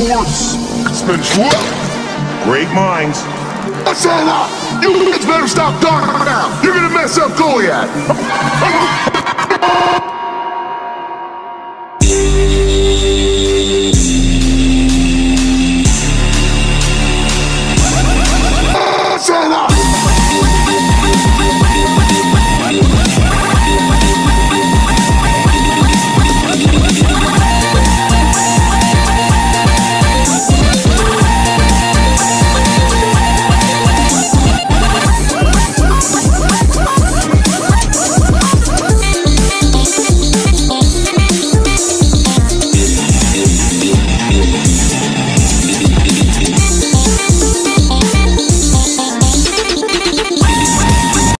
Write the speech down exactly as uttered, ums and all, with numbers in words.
force. Spanish what? Great minds. What's that up? You better stop talking now. You're gonna mess up Goliath.